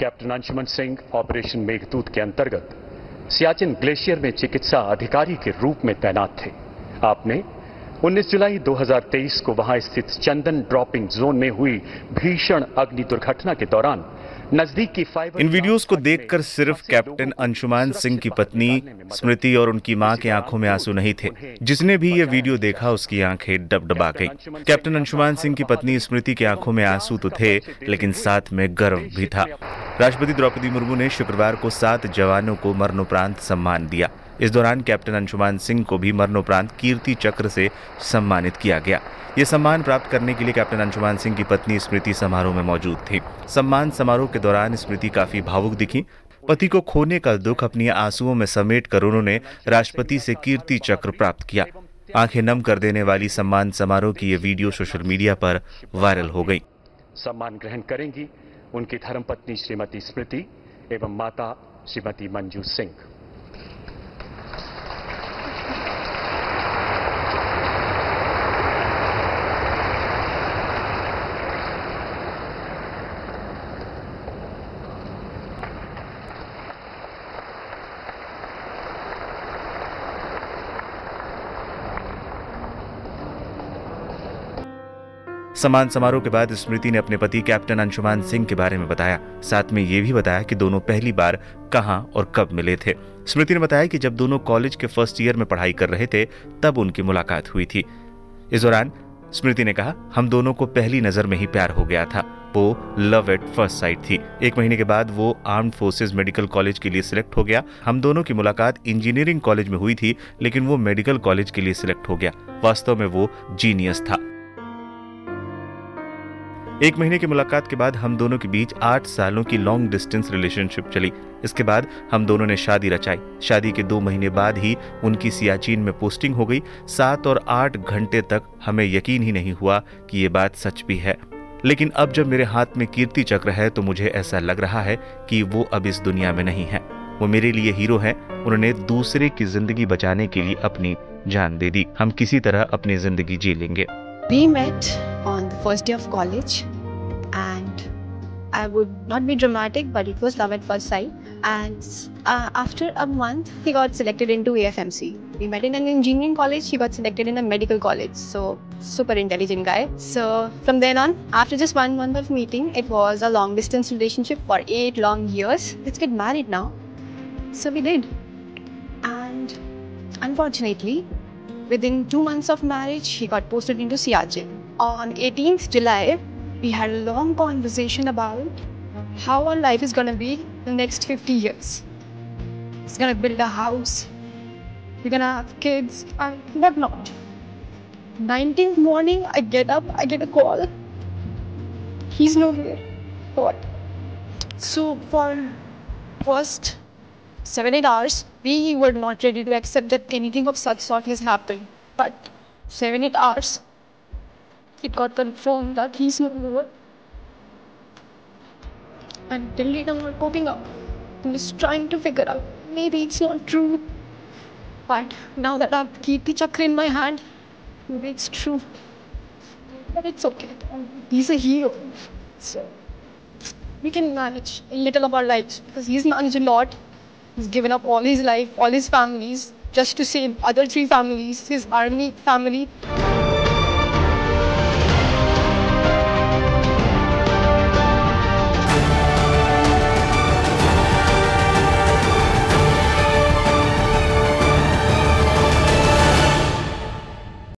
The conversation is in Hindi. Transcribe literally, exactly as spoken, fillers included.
कैप्टन अंशुमन सिंह ऑपरेशन मेघदूत के अंतर्गत सियाचिन ग्लेशियर में चिकित्सा अधिकारी के रूप में तैनात थे। आपने उन्नीस जुलाई दो हज़ार तेईस को वहां स्थित चंदन ड्रॉपिंग जोन में हुई भीषण अग्नि दुर्घटना के दौरान नजदीक की फाइबर इन वीडियोस को देखकर सिर्फ कैप्टन अंशुमान सिंह की पत्नी स्मृति और उनकी मां की आंखों में आंसू नहीं थे। जिसने भी ये वीडियो देखा उसकी आंखें डबडबा गईं। कैप्टन अंशुमान सिंह की पत्नी स्मृति की आंखों में आंसू तो थे, लेकिन साथ में गर्व भी था। राष्ट्रपति द्रौपदी मुर्मू ने शुक्रवार को सात जवानों को मरणोपरांत सम्मान दिया। इस दौरान कैप्टन अंशुमान सिंह को भी मरणोपरांत कीर्ति चक्र से सम्मानित किया गया। ये सम्मान प्राप्त करने के लिए कैप्टन अंशुमान सिंह की पत्नी स्मृति समारोह में मौजूद थी। सम्मान समारोह के दौरान स्मृति काफी भावुक दिखी। पति को खोने का दुख अपनी आंसुओं में समेट कर उन्होंने राष्ट्रपति से कीर्ति चक्र प्राप्त किया। आंखें नम कर देने वाली सम्मान समारोह की ये वीडियो सोशल मीडिया पर वायरल हो गई। सम्मान ग्रहण करेंगी उनकी धर्मपत्नी श्रीमती स्मृति एवं माता श्रीमती मंजू सिंह। सम्मान समारोह के बाद स्मृति ने अपने पति कैप्टन अंशुमान सिंह के बारे में बताया। साथ में ये भी बताया कि दोनों पहली बार कहां और कब मिले थे। स्मृति ने बताया कि जब दोनों कॉलेज के फर्स्ट ईयर में पढ़ाई कर रहे थे तब उनकी मुलाकात हुई थी। इस दौरान स्मृति ने कहा, हम दोनों को पहली नजर में ही प्यार हो गया था। वो लव एट फर्स्ट साइट थी। एक महीने के बाद वो आर्म्ड फोर्सेस मेडिकल कॉलेज के लिए सिलेक्ट हो गया। हम दोनों की मुलाकात इंजीनियरिंग कॉलेज में हुई थी, लेकिन वो मेडिकल कॉलेज के लिए सिलेक्ट हो गया। वास्तव में वो जीनियस था। एक महीने की मुलाकात के बाद हम दोनों के बीच आठ सालों की लॉन्ग डिस्टेंस रिलेशनशिप चली। इसके बाद हम दोनों ने शादी रचाई। शादी के दो महीने बाद ही उनकी सियाचिन में पोस्टिंग हो गई। सात और आठ घंटे तक हमें यकीन ही नहीं हुआ कि ये बात सच भी है। लेकिन अब जब मेरे हाथ में कीर्ति चक्र है तो मुझे ऐसा लग रहा है कि वो अब इस दुनिया में नहीं है। वो मेरे लिए हीरो हैं। उन्होंने दूसरे की जिंदगी बचाने के लिए अपनी जान दे दी। हम किसी तरह अपनी जिंदगी जी लेंगे। We met on the first day of college, and I would not be dramatic, but it was love at first sight. And uh, after a month, he got selected into A F M C. We met in an engineering college. He got selected in a medical college. So super intelligent guy. So from then on, after just one month of meeting, it was a long distance relationship for eight long years. Let's get married now. So we did, and unfortunately, within two months of marriage, he got posted into Siachen. On eighteenth July, we had a long conversation about how our life is going to be the next fifty years. He's going to build a house. We're going to have kids and whatnot. nineteenth morning, I get up, I get a call. He's not here. What? So for first seven, eight hours, we were not ready to accept that anything of such sort has happened. But seven, eight hours, it got confirmed that he's not here. And till date, I'm not coping up. I'm just trying to figure out. Maybe it's not true. But now that I have Kirti Chakra in my hand, maybe it's true. But it's okay. He's a hero. So we can manage a little of our lives because he's managed a lot. He's given up all his life, all his families, just to save other three families, his army family.